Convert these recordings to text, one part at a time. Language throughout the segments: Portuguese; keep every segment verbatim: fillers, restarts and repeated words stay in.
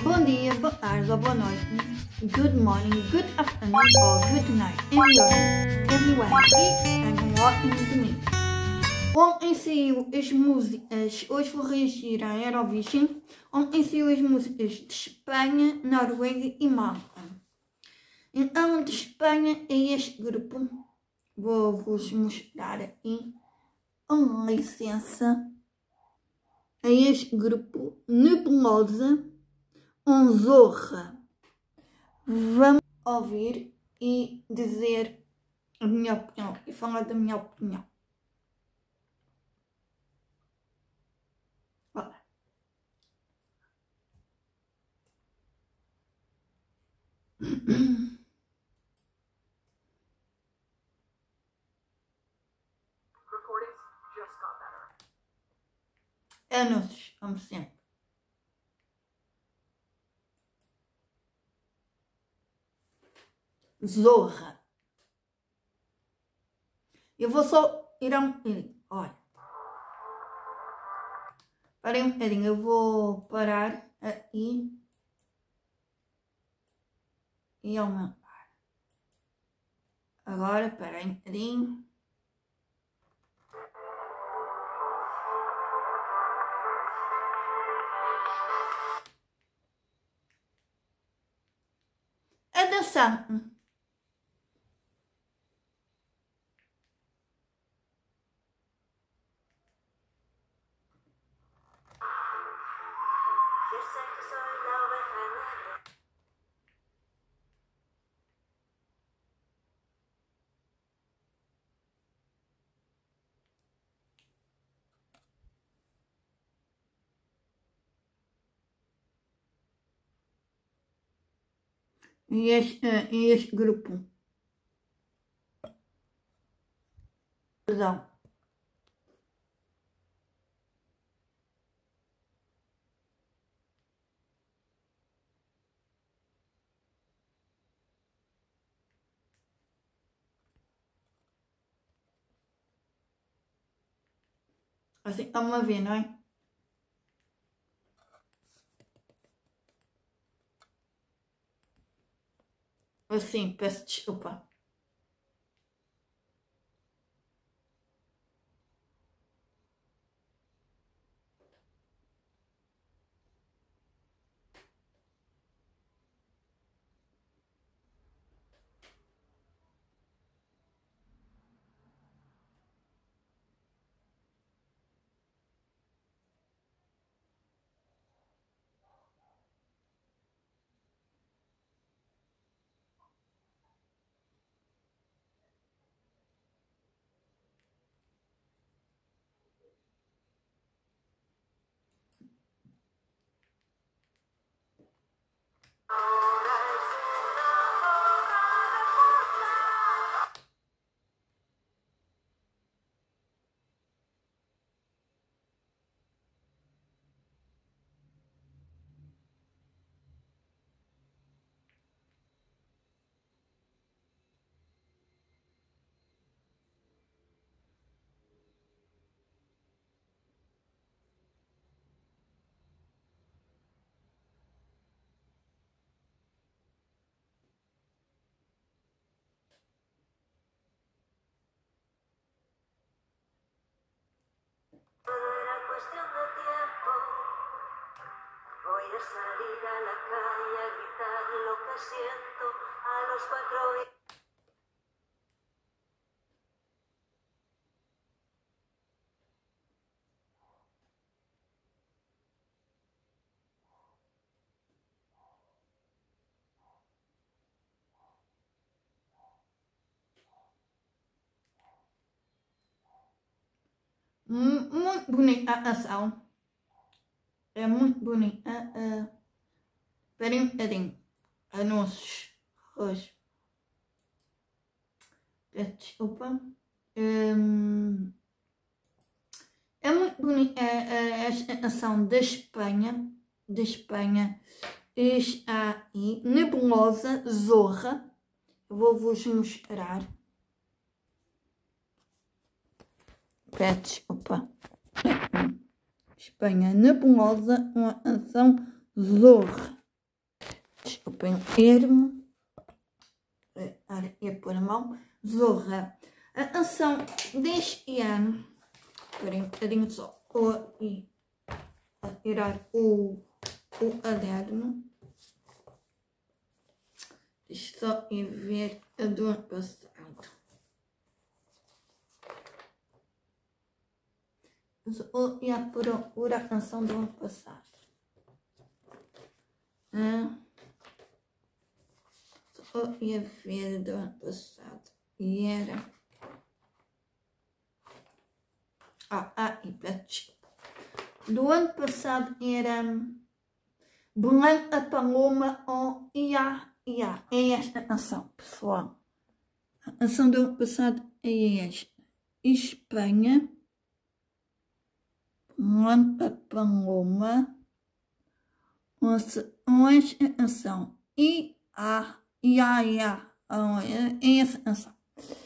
Bom dia, boa tarde ou boa noite. Good morning, good afternoon or good night. Everyone, everyone. E um ótimo domingo. Ontem saiu as músicas, hoje vou reagir à Eurovision. Ontem saiu as músicas de Espanha, Noruega e Malta. Então, de Espanha é este grupo. Vou-vos mostrar aqui. Com licença. É este grupo Nebulosa. Um Zorra. Vamos ouvir e dizer a minha opinião e falar da minha opinião. Olha. Anúncios, como sempre. Zorra. Eu vou só ir a um bocadinho. Olha. Parei um bocadinho. Eu vou parar aí e aumentar. Agora, parei um bocadinho. Atenção. E este, e este grupo. Perdão. Assim, estão a ver, não é? Assim, peço desculpa. Cuestión de tiempo, voy a salir a la calle a gritar lo que siento a los cuatro. Muito bonita a ação. É muito bonita. Esperem um bocadinho. Anúncios. Hoje. Peço desculpa. Um, é muito bonita esta ação da Espanha. Da Espanha. Está aí. Nebulosa, Zorra. Eu vou-vos mostrar. Peço desculpa. Espanha, Nebulosa, uma ação Zorra. ermo. E pôr a mão. Zorra. A canção deste ano. Esperem um bocadinho só. Vou tirar o, o caderno. Deixa só ir ver a do ano passado. Vou ir à procura a canção do ano passado. Ah, só ia ver do ano passado. E era. Ah, ah, e peço. Do ano passado era Branca Paloma ou Ia, Ia. É esta canção, pessoal. A canção do ano passado é esta. Espanha. Branca Paloma. Com esta canção. Ia, Ia, Ia. É essa canção.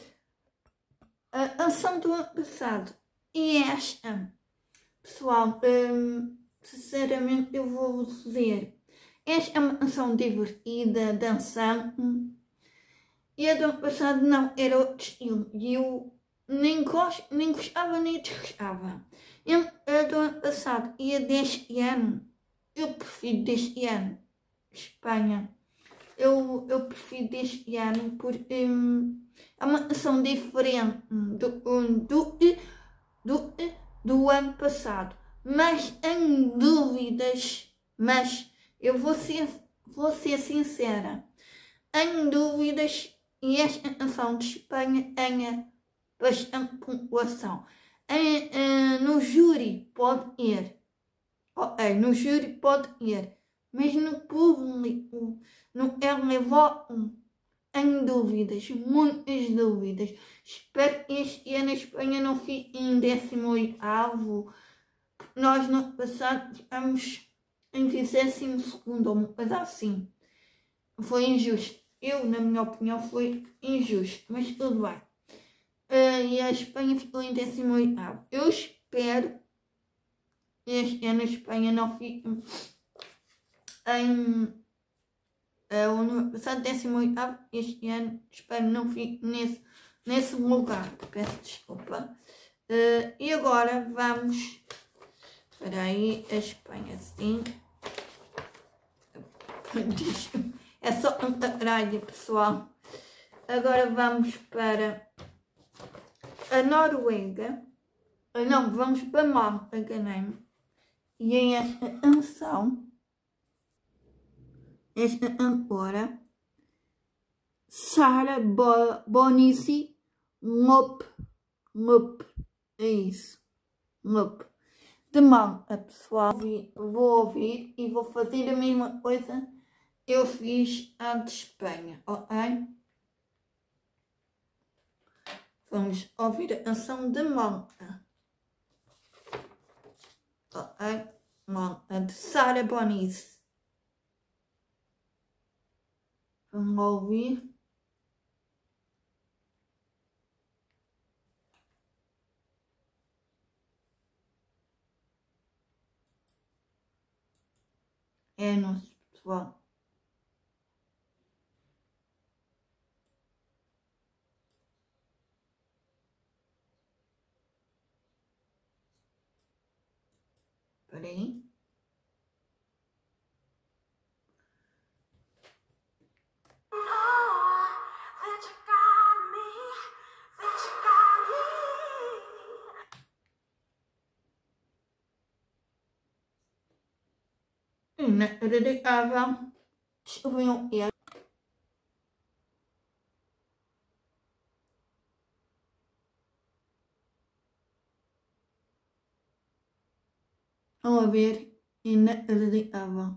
A canção do ano passado é esta. Pessoal, hum, sinceramente eu vou dizer, esta é uma canção divertida, dançante, e a do ano passado não, era outro estilo, e eu nem, gosto, nem gostava nem desgostava. Eu, a do ano passado e a deste ano, eu prefiro deste ano, Espanha, eu, eu prefiro deste ano porque hum, é uma canção diferente do, do, do, do do ano passado, mas em dúvidas, mas eu vou ser, vou ser sincera, em dúvidas, e esta canção de Espanha ganha bastante pontuação. Em, uh, no júri pode ir, ok, no júri pode ir, mas no público, no televoto, em dúvidas, muitas dúvidas. Espero que este ano a Espanha não fique em décimo oitavo. Nós no ano passado ficamos em vigésimo segundo ou uma coisa assim. Foi injusto. Eu, na minha opinião, foi injusto. Mas tudo bem. Uh, e a Espanha ficou em décimo oitavo. Eu espero que este ano a Espanha não fique em... Uh, o ano passado décimo oitavo, este ano espero não fique nesse, nesse lugar, peço desculpa. Uh, e agora vamos para aí a Espanha, sim. É só um caralho, pessoal. Agora vamos para a Noruega. Uh, não, vamos para Malta, enganei-me. E em esta canção, esta cantora, Sara Bo Bonissi Lop, Lop, é isso, Lop, de Malta, pessoal. Vou ouvir e vou fazer a mesma coisa que eu fiz a de Espanha, ok? Vamos ouvir a canção de Malta, ok? Malta, de Sara Bonissi. Vamos ouvir. É nosso, pessoal. Espera aí. Inacreditável. Deixa eu ver um erro. Vamos ver. Inacreditável.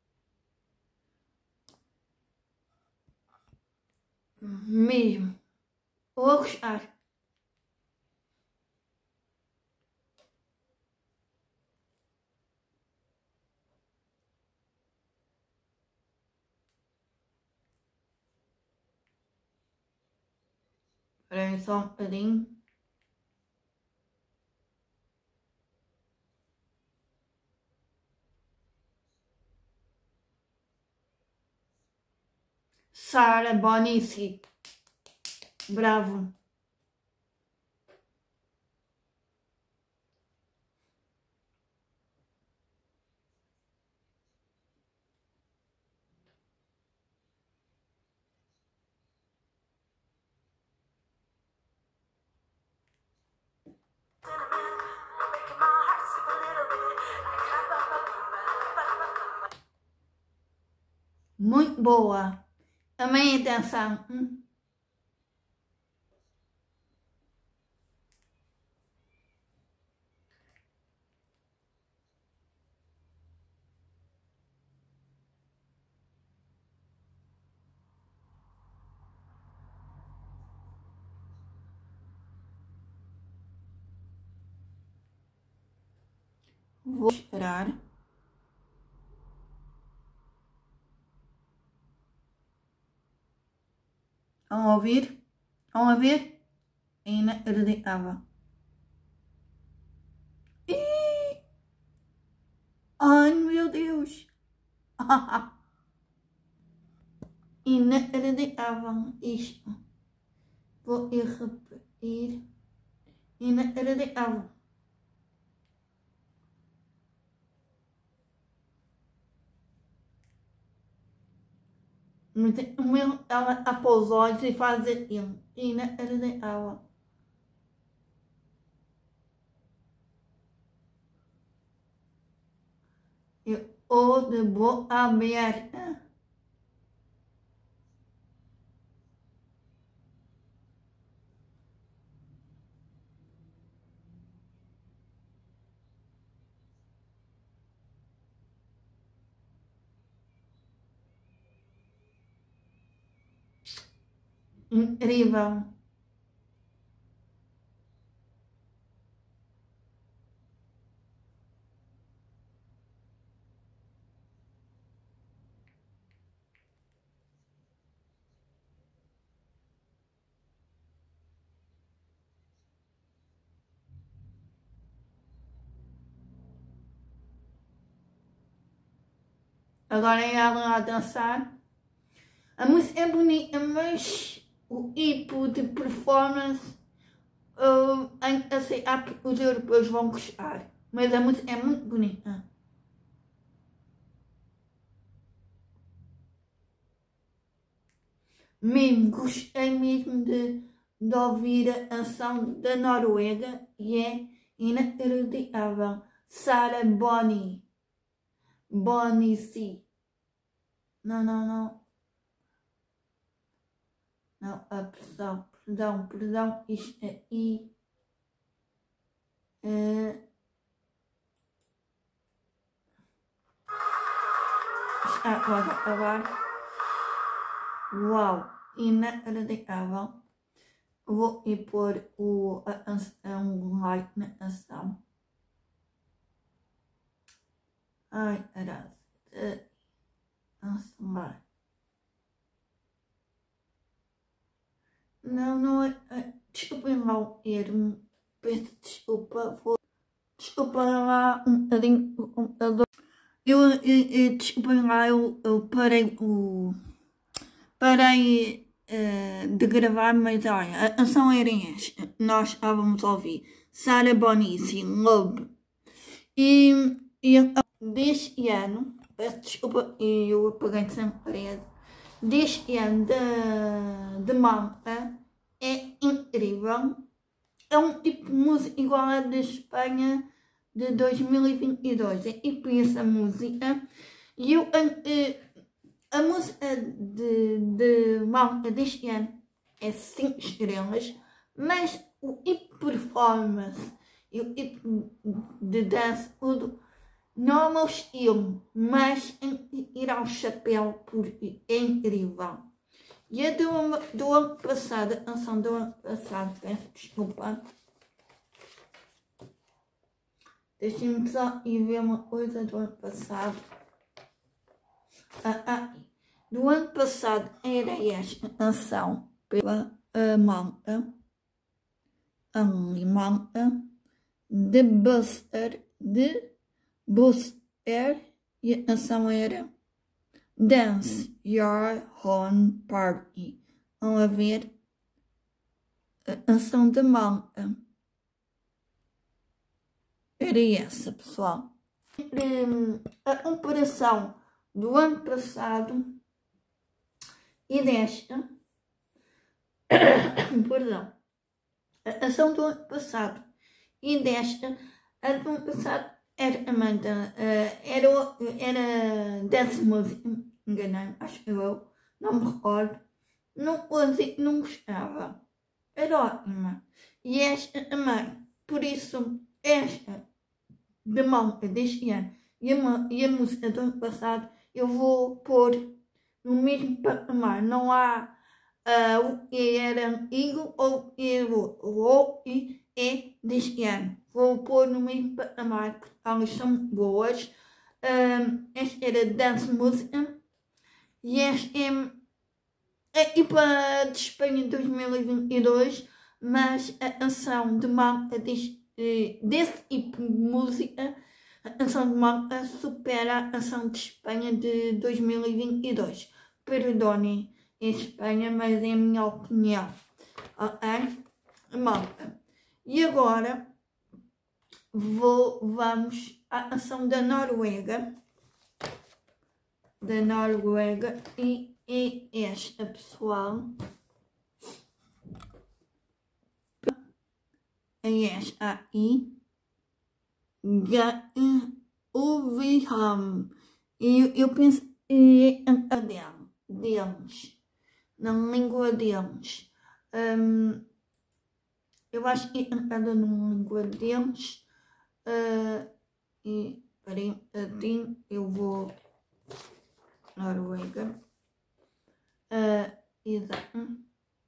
Mesmo. Vou gostar. Espera aí só um bocadinho. Sara Bonissi. Bravo. Muito boa. Também atenção. Hum? Vou esperar. Vão ouvir? Vão ouvir? Inacreditável. Ih! Ai, meu Deus! Inacreditável isto. Vou repetir. Inacreditável. O meu, ela tapa os olhos e faz aquilo. Inacreditável. Eu ou de boca aberta. Incrível. Agora é ela a dançar. A música é bonita, mas o tipo de performance uh, em aceitar porque os europeus vão gostar. Mas a música é muito bonita. Mesmo, gostei mesmo de, de ouvir a canção da Noruega e é inacreditável. Sara Boni. Bonissi. Não, não, não. Não, a pressão, perdão, perdão, isto aí. É... Está agora a acabar. Uau, inacreditável. Vou ir pôr o, a canção, um like na canção. Ai, caralho. Nossa, vai. Não, não é. Desculpem lá o erro. Peço desculpa. Vou, desculpa lá um bocadinho o computador. Eu, eu, eu desculpem lá, eu, eu parei o. Parei uh, de gravar, mas olha, a canção era esta. Nós estávamos a ouvir Sara Bonissi, Love. E, e deste ano, peço desculpa, eu apaguei sem parede. Deste ano de, de Malta é incrível. É um tipo de música igual à da Espanha de dois mil e vinte e dois. É tipo essa música. E eu. Uh, A música de, de Malta deste ano é cinco estrelas, mas o tipo de performance e o tipo de dança, tudo, não é o meu estilo, mas ir ao chapéu porque é incrível. E a do, do ano passado, a canção do ano passado, peço desculpa. Deixem-me só ir ver uma coisa do ano passado. Ah, ah, do ano passado era esta canção pela uh, Malta, a Malta, de Buster, de Buster, e a canção era Dance Your Own Party. Vão a ver a ação da malta. Era essa, pessoal. A comparação do ano passado e desta, perdão, a ação do ano passado e desta, a do ano passado era, Amanda, era, era dance music, enganei, acho que eu, não me recordo, não, não gostava, era ótima, e esta também, por isso, esta da malta deste ano e a, e a música do ano passado eu vou pôr no mesmo patamar. Não há uh, o que era antigo ou o que é deste ano. Vou pôr no mesmo patamar porque elas são boas. Um, esta era Dance Música e esta é a equipa de Espanha dois mil e vinte e dois, mas a ação de malta deste desse tipo de música, a canção de malta supera a ação de Espanha de dois mil e vinte e dois. Perdonem Espanha, mas é a minha opinião. Ok? Malta. E agora vou, vamos à ação da Noruega. Da Noruega e, e esta, pessoal. Yes, aí ouviham. Eu, eu penso em deles, na língua deles. Um, eu acho que é cantada na língua deles. Uh, e peraí, assim eu vou Noruega. Uh, exato.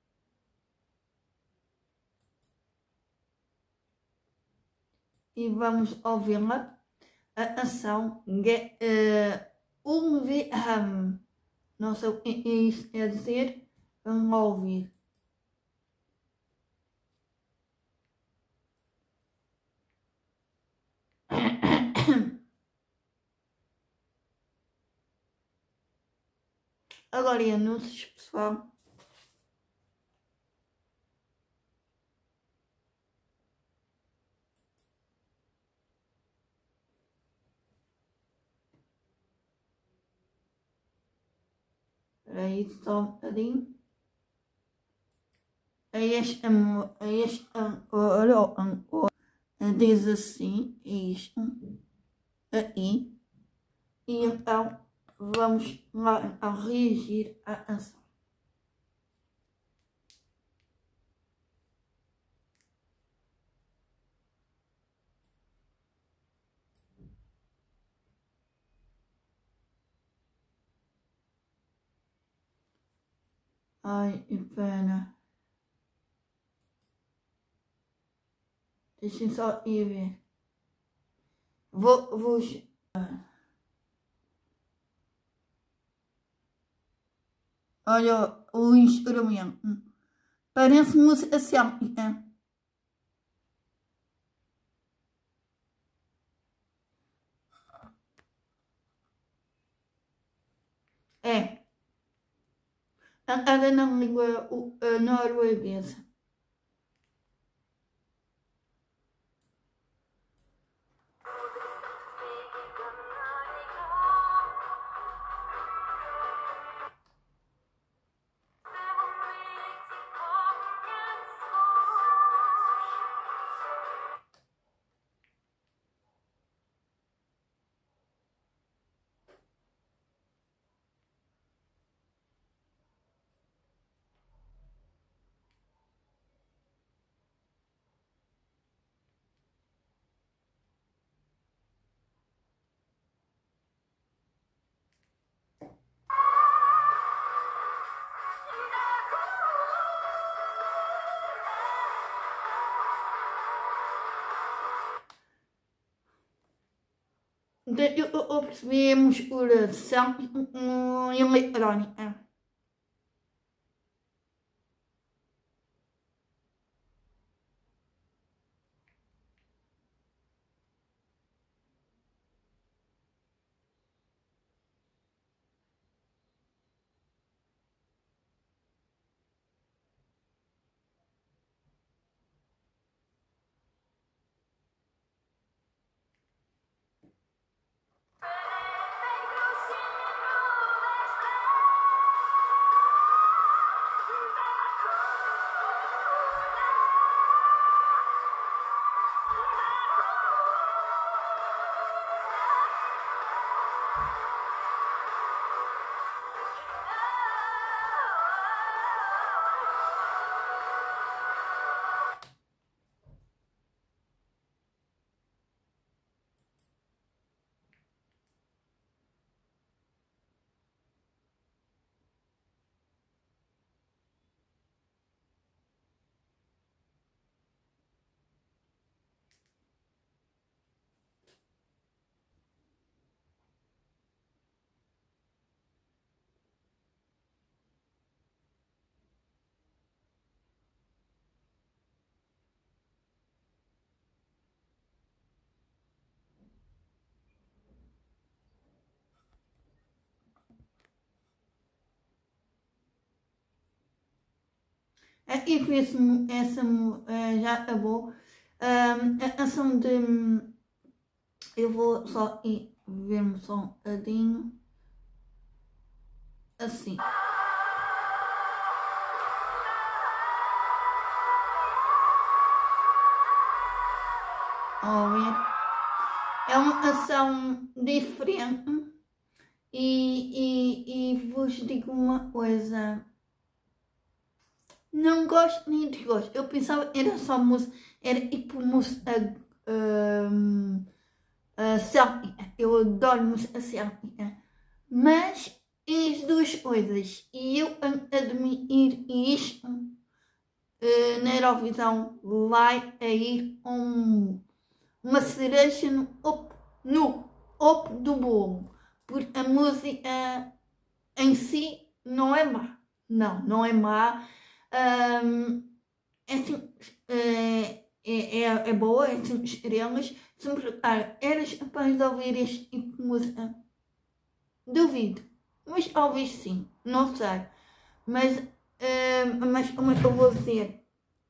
E vamos ouvi-la, a ação uh, Ulviham. Não sei o que isso quer dizer, vamos ouvir. Agora em anúncios, pessoal. Aí só um bocadinho. Este ancor diz assim, isto, aí, e então vamos lá a reagir à canção. Ai, que pena. Deixem só ir ver. Vou, vou... Olha o instrumento. Parece música céltica. É. Cantada na língua uh, norueguesa. Eu percebi a musculação eletrónica. Infelizmente essa uh, já acabou. Um, a ação de... Eu vou só ir ver-me só um bocadinho. Assim. Olha. É uma ação diferente. E, e, e vos digo uma coisa. Não gosto nem desgosto. Eu pensava que era só música, era tipo música um, uh, céltica. Eu adoro música céltica. Mas as duas coisas. E eu admitir isto, uh, na Eurovisão vai a ir um, uma cereja no topo, no topo do bolo. Porque a música em si não é má. Não, não é má. Um, é, assim, é, é, é boa, é cinco estrelas. Se me perguntar, eras capaz de ouvir este tipo de música? Duvido, mas talvez sim, não sei. Mas, uh, mas como é que eu vou dizer?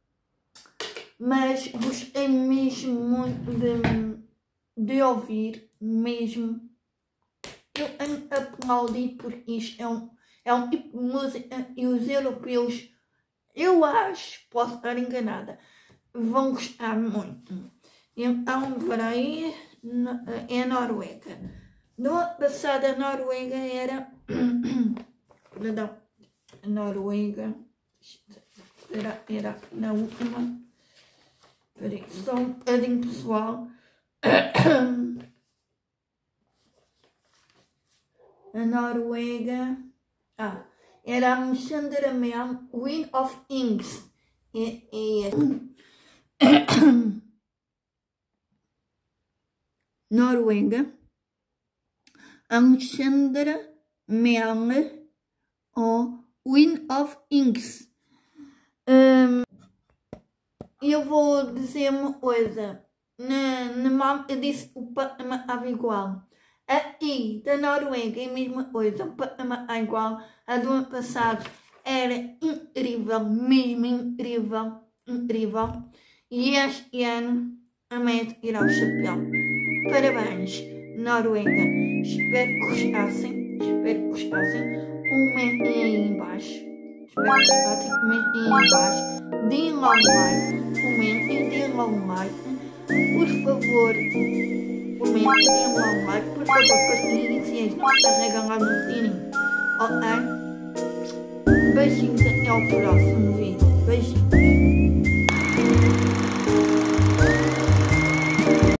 Mas gostei mesmo muito de, de ouvir, mesmo. Eu aplaudi porque isto é um, é um tipo de música e os europeus, eu acho, posso estar enganada, vão gostar muito. Então, para aí, é a Noruega. No ano passado, a Noruega era... Perdão, a Noruega era, era na última. Peraí, só um bocadinho, pessoal. A Noruega... Ah... Era a Alexandra Mel, Wind of Kings. E, e, Noruega. Alexandra Mel, ou Wind of Kings. Um, eu vou dizer uma coisa. Na, na mão eu disse o patamar estava igual. Aqui da Noruega é a mesma coisa, o patamar é igual. A do ano passado era incrível, mesmo incrível, incrível. E este ano a meta irá ao chapéu. Parabéns, Noruega. Espero que gostassem, espero que gostassem. Comentem aí em baixo. Espero que gostassem, comentem aí em baixo. Deem lá um like, comentem, deem lá um like. Por favor, comentem, deem lá um like. Por favor, partilhem se és não carregam lá no sininho. Ok? Beijinhos, até ao próximo vídeo.